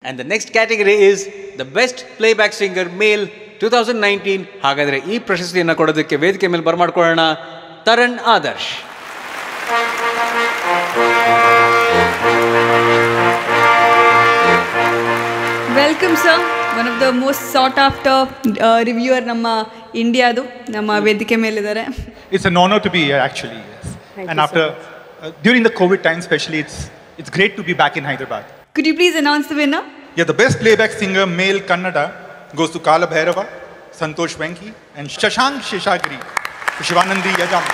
And the next category is the best playback singer male 2019. ಹಾಗಾದರೆ ಈ ಪ್ರಶಸ್ತಿಯನ್ನು ಕೊಡೋದಕ್ಕೆ ವೇದಿಕೆ ಮೇಲೆ ಬರಮಾಡ್ಕೊಳ್ಳೋಣ Taran Adarsh. Welcome sir. One of the most sought after reviewer ನಮ್ಮ ಇಂಡಿಯಾದು ನಮ್ಮ ವೇದಿಕೆ ಮೇಲಿದ್ದಾರೆ. It's an honor to be here actually. Yes. And after during the COVID time especially it's great to be back in Hyderabad. Could you please announce the winner? Yeah, the best playback singer male Kannada goes to Kala Bhairava, Santosh Venki and Shashank Sheshagiri, Shivanandi Yajam.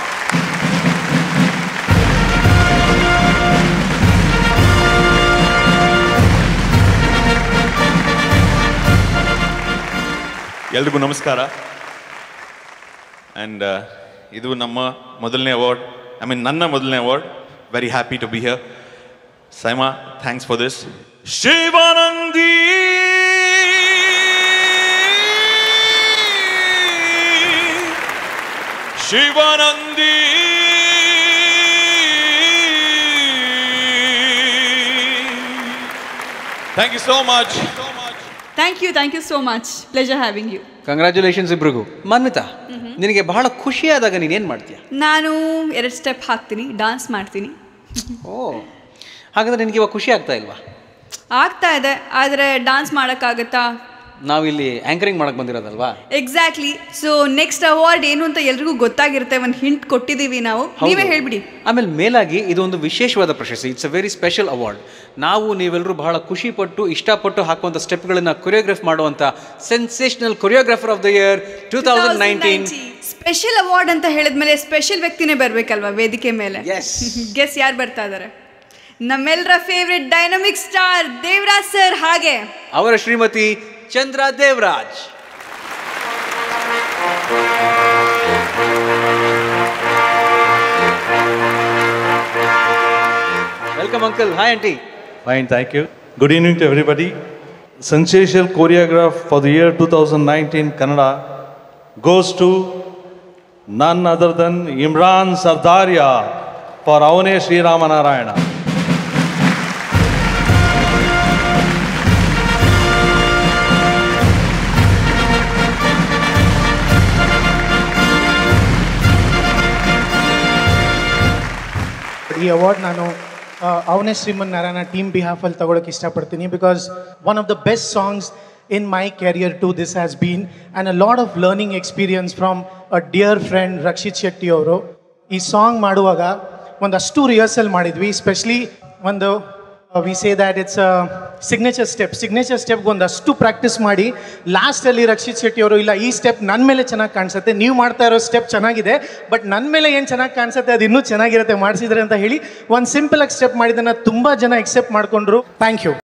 ಎಲ್ರಿಗೂ ನಮಸ್ಕಾರ. And ಇದು ನಮ್ಮ ಮೊದಲನೇ award, ನನ್ನ ಮೊದಲನೇ award. Very happy to be here. SIIMA, thanks for this. Shivanandi Shivanandi thank you so much. Thank you so much. Pleasure having you. Congratulations ಇಬ್ರಿಗೂ. ಮನ್ವಿತಾ, ನಿನಗೆ ಬಹಳ ಖುಷಿಯಾದಾಗ ನೀನೇನು ಮಾಡ್ತೀಯ? ನಾನು 2 ಸ್ಟೆಪ್ ಹಾಕ್ತೀನಿ, ಡಾನ್ಸ್ ಮಾಡ್ತೀನಿ. ಓ, ಹಾಗಾದ್ರೆ ನಿನಗೆ ಇವಾಗ ಖುಷಿ ಆಗ್ತಾ ಇಲ್ವಾ? ಆಗ್ತಾ ಇದೆ, ಆದರೆ ಡಾನ್ಸ್ ಮಾಡೋಕ್ಕಾಗತ್ತಾ? ನಾವಿಲ್ಲಿ ಆ್ಯಂಕರಿಂಗ್ ಮಾಡಕ್ಕೆ ಬಂದಿರೋದಲ್ವಾ? ಎಕ್ಸಾಕ್ಟ್ಲಿ. ಸೊ ನೆಕ್ಸ್ಟ್ ಅವಾರ್ಡ್ ಏನು ಅಂತ ಎಲ್ರಿಗೂ ಗೊತ್ತಾಗಿರುತ್ತೆ. ಒಂದು ಹಿಂಟ್ ಕೊಟ್ಟಿದ್ದೀವಿ ನಾವು, ನೀವೇ ಹೇಳ್ಬಿಡಿ. ಆಮೇಲೆ ಮೇಲಾಗಿ ಇದೊಂದು ವಿಶೇಷವಾದ ಪ್ರಶಸ್ತಿ. It's a very special award. ನೀವೆಲ್ಲರೂ ಬಹಳ ಖುಷಿಪಟ್ಟು ಇಷ್ಟಪಟ್ಟು ಹಾಕುವಂಥ ಸ್ಟೆಪ್ಗಳನ್ನು ಕೊರಿಯೋಗ್ರಾಫ್ ಮಾಡುವಂಥ sensational choreographer of the year 2019. Special award ಅಂತ ಹೇಳಿದ್ಮೇಲೆ ಸ್ಪೆಷಲ್ ವ್ಯಕ್ತಿನೇ ಬರಬೇಕಲ್ವಾ ವೇದಿಕೆ ಮೇಲೆ? ಗೆಸ್ ಯಾರು ಬರ್ತಾ ಇದ್ದಾರೆ? ನಮ್ಮೆಲ್ಲರ favourite dynamic star Devaraj sir, ಹಾಗೆ ಅವರ Shrimati Chandra Devaraj. Welcome uncle. Hi aunty. Fine, thank you. Good evening to everybody. Sensational choreograph for the year 2019 Kannada goes to none other than Imran Sardaria for Avane Sri Ramanarayana. ಈ award ನಾನು Avane Sriman Narayana team ಬಿಹಾಫಲ್ಲಿ ತಗೊಳ್ಳೋಕೆ ಇಷ್ಟಪಡ್ತೀನಿ. Because one of the best songs in my career to this has been and a lot of learning experience from a dear friend Rakshit Shetty ಅವರು. ಈ song ಮಾಡುವಾಗ ಒಂದಷ್ಟು rehearsal ಮಾಡಿದ್ವಿ. ಸ್ಪೆಷಲಿ ಒಂದು we say that it's signature ಸ್ಟೆಪ್ಗೆ ಒಂದಷ್ಟು practice ಮಾಡಿ ಲಾಸ್ಟಲ್ಲಿ ರಕ್ಷಿತ್ ಶೆಟ್ಟಿ ಅವರು, ಇಲ್ಲ ಈ ಸ್ಟೆಪ್ ನನ್ನ ಮೇಲೆ ಚೆನ್ನಾಗಿ ಕಾಣಿಸುತ್ತೆ, ನೀವು ಮಾಡ್ತಾ ಇರೋ ಸ್ಟೆಪ್ ಚೆನ್ನಾಗಿದೆ, ಬಟ್ ನನ್ನ ಮೇಲೆ ಏನು ಚೆನ್ನಾಗಿ ಕಾಣಿಸುತ್ತೆ ಅದು ಇನ್ನೂ ಚೆನ್ನಾಗಿರುತ್ತೆ ಮಾಡಿಸಿದ್ರೆ ಅಂತ ಹೇಳಿ ಒಂದು ಸಿಂಪಲಾಗಿ ಸ್ಟೆಪ್ ಮಾಡಿದ್ದನ್ನು ತುಂಬ ಜನ ಎಕ್ಸೆಪ್ಟ್ ಮಾಡಿಕೊಂಡ್ರು. Thank you.